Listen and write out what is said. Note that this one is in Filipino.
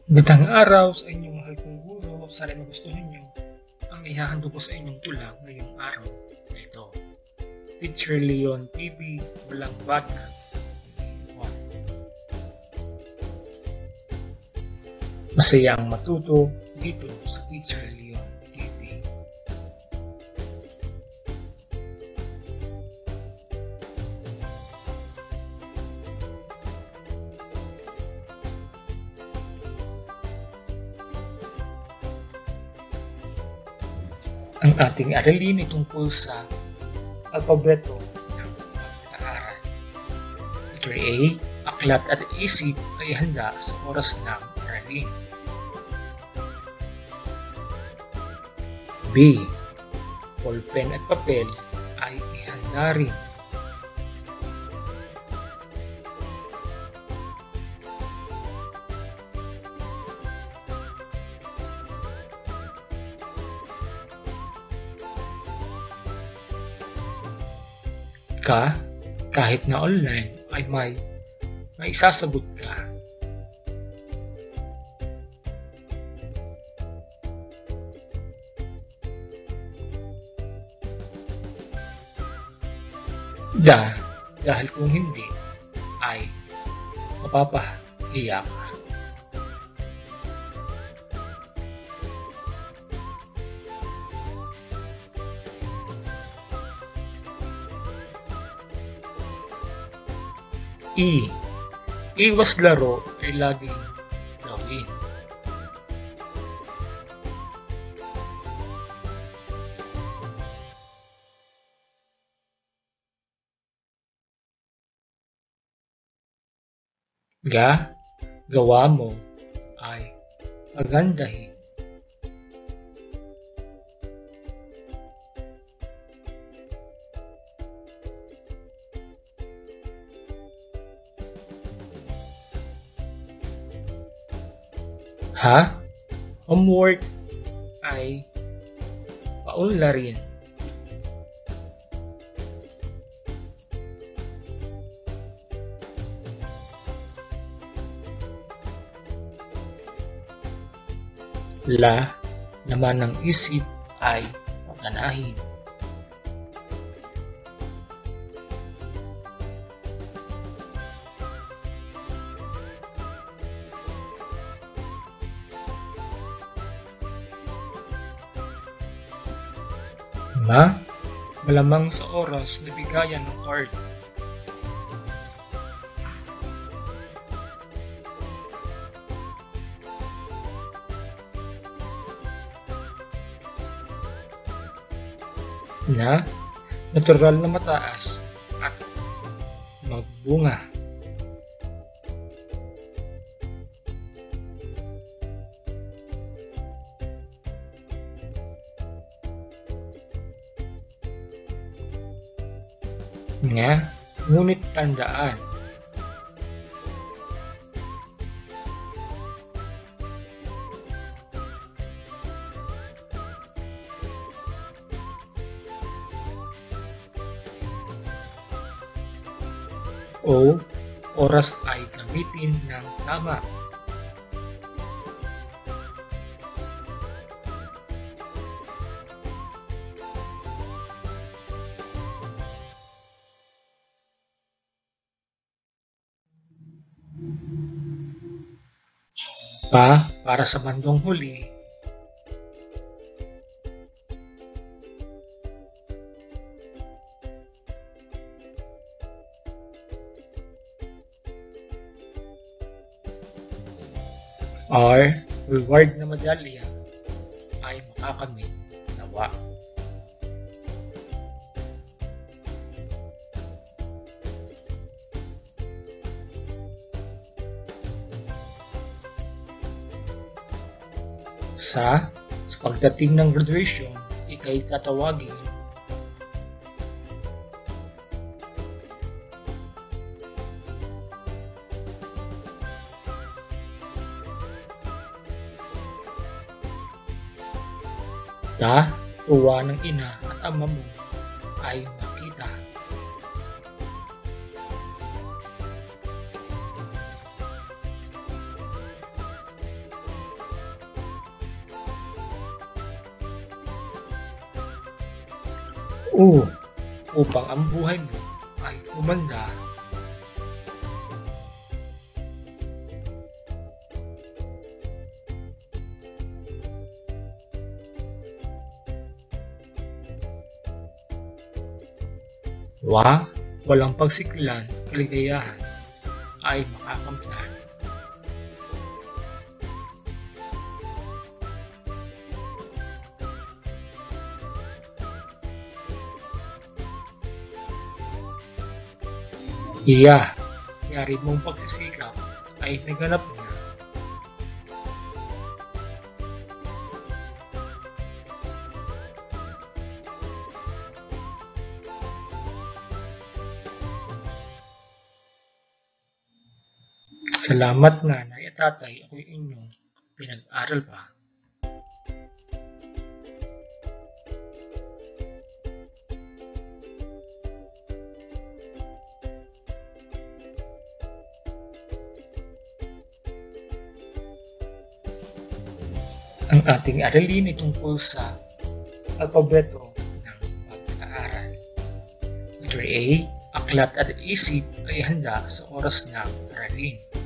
Magandang araw sa inyong mahal kong guro. Sana magustuhan nyo ang ihahandog ko sa inyong tula ngayong araw na ito. Tchr TV, bilang bata. Masaya ang matuto dito sa Tchr TV. Ang ating aralin ay tungkol sa alpabeto ng pag-aaral. Letra A, aklat at isip ay handa sa oras ng aralin. B, ballpen at papel ay ihanda rin. Kahit na online ay may isasagot ka. Dahil kung hindi ay mapapahiya ka. Iwas laro ay laging gawin. Gawa mo ay pagandahin. Homework ay paunlarin. Laman ng isip ay paganahin. Malamang sa oras na bigayan ng card. Natural na mataas at magbunga. Ngunit tandaan, oras ay gamitin ng tama. Para sa bandong huli, reward na medalya ay makakamit nawa. Sa pagdating ng graduation, ika'y tatawagin tuwa ng ina at ama mo ay makita. O upang ang buhay mo ay gumanda. Walang pagsiklan, kaligayahan ay makakamtan. Yari mong pagsisikap ay naganap na. Salamat nanay at tatay, ako'y inyong pinag-aral pa. Ang ating aralin ay tungkol sa alpabeto ng pag-aaral. Letter A, aklat at isip ay handa sa oras ng aralin.